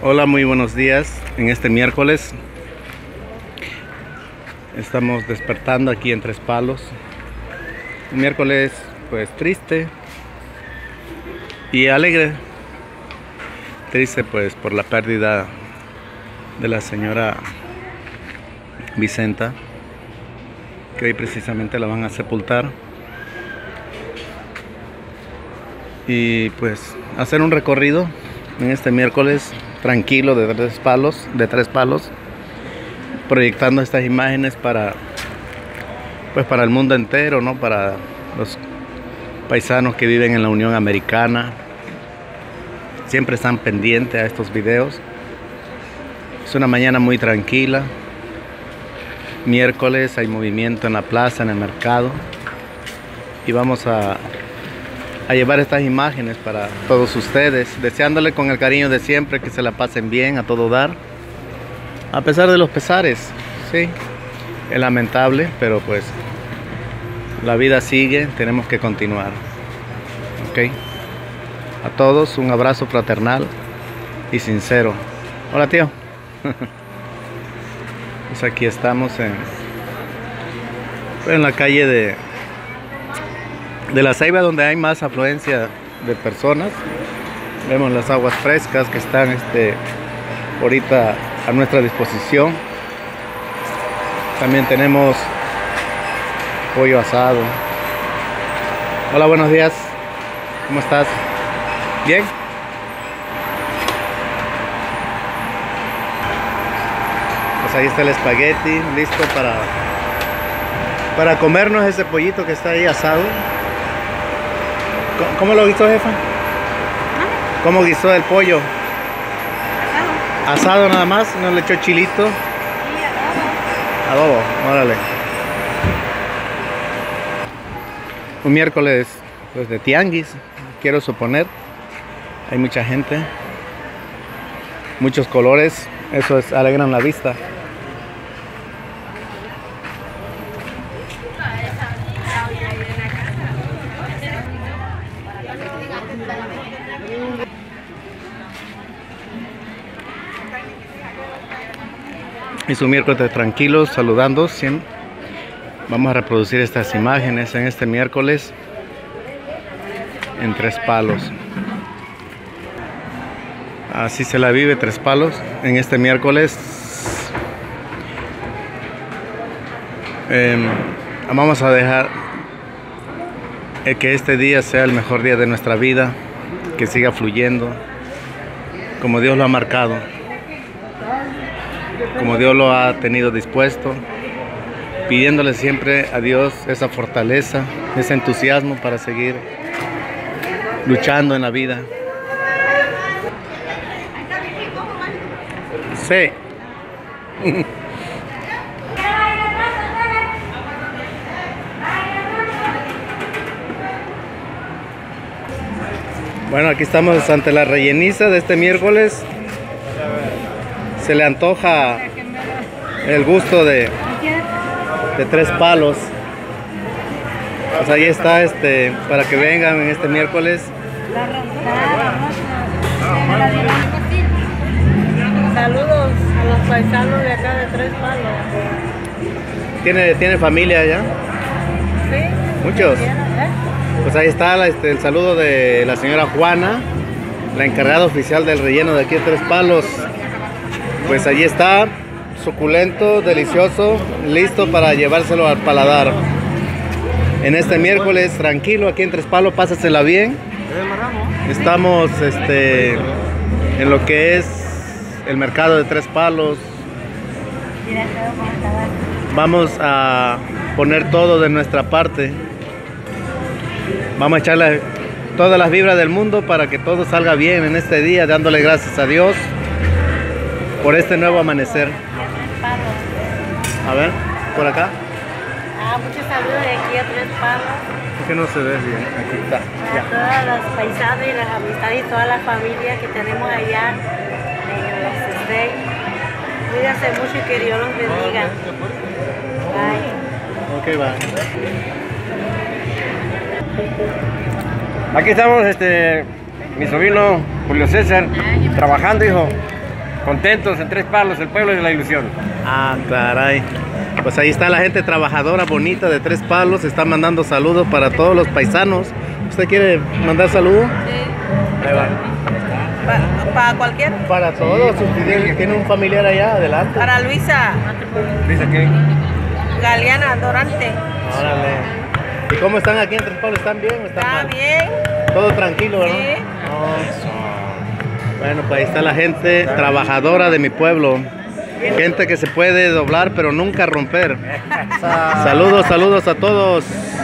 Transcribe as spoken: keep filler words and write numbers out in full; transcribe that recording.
Hola, muy buenos días. En este miércoles estamos despertando aquí en Tres Palos. Un miércoles pues triste y alegre. Triste pues por la pérdida de la señora Vicenta, que hoy precisamente la van a sepultar. Y pues hacer un recorrido en este miércoles tranquilo de tres palos, de tres palos, proyectando estas imágenes para pues para el mundo entero, ¿no? Para los paisanos que viven en la Unión Americana. Siempre están pendientes a estos videos. Es una mañana muy tranquila. Miércoles hay movimiento en la plaza, en el mercado. Y vamos a a llevar estas imágenes para todos ustedes, deseándole con el cariño de siempre que se la pasen bien a todo dar, a pesar de los pesares. Sí, es lamentable, pero pues la vida sigue, tenemos que continuar. Ok, a todos un abrazo fraternal y sincero. Hola, tío. Pues aquí estamos en, en la calle de de La Ceiba, donde hay más afluencia de personas. Vemos las aguas frescas que están este, ahorita a nuestra disposición. También tenemos pollo asado. Hola, buenos días. ¿Cómo estás? ¿Bien? Pues ahí está el espagueti listo para, para comernos ese pollito que está ahí asado. ¿Cómo lo guisó, jefa? ¿Cómo guisó el pollo? Asado. Asado nada más, no le echó chilito. Sí, adobo. Adobo, órale. Un miércoles pues de tianguis, quiero suponer. Hay mucha gente, muchos colores, eso es, alegran la vista. Es un miércoles tranquilo, saludando. Vamos a reproducir estas imágenes en este miércoles en Tres Palos. Así se la vive Tres Palos en este miércoles. Eh, vamos a dejar eh, que este día sea el mejor día de nuestra vida, que siga fluyendo como Dios lo ha marcado, como Dios lo ha tenido dispuesto, pidiéndole siempre a Dios esa fortaleza, ese entusiasmo para seguir luchando en la vida. Sí. Bueno, aquí estamos ante la relleniza de este miércoles. Se le antoja el gusto de, de Tres Palos. Pues ahí está, este, para que vengan en este miércoles. Saludos a los paisanos de acá de Tres Palos. ¿Tiene, ¿tiene familia allá? Sí. ¿Muchos? ¿Eh? Pues ahí está este, el saludo de la señora Juana, la encargada oficial del relleno de aquí de Tres Palos. Pues allí está, suculento, delicioso, listo para llevárselo al paladar. En este miércoles tranquilo aquí en Tres Palos, pásasela bien. Estamos este, en lo que es el mercado de Tres Palos. Vamos a poner todo de nuestra parte. Vamos a echarle todas las vibras del mundo para que todo salga bien en este día, dándole gracias a Dios por este nuevo amanecer. A ver, por acá. Ah, muchos saludos de aquí a Tres Palos. Es que no se ve bien. Aquí está. A Ya. todas las paisanas y las amistades y toda la familia que tenemos allá en los States. Cuídense mucho y que Dios los bendiga. Bye. Ok, va. Aquí estamos, este, mi sobrino Julio César, trabajando, hijo. Contentos en Tres Palos, el pueblo de la ilusión. Ah, caray. Pues ahí está la gente trabajadora bonita de Tres Palos. Está mandando saludos para todos los paisanos. ¿Usted quiere mandar saludos? Sí. Ahí va. Pa- Para cualquier. Para todos. Si tiene, tiene un familiar allá, adelante. Para Luisa ¿Dice qué? Galeana Dorante. Órale. ¿Y cómo están aquí en Tres Palos? ¿Están bien o están Está mal? bien. Todo tranquilo, ¿verdad? Sí. Oh. Bueno, pues ahí está la gente trabajadora de mi pueblo. Gente que se puede doblar pero nunca romper. Saludos, saludos a todos.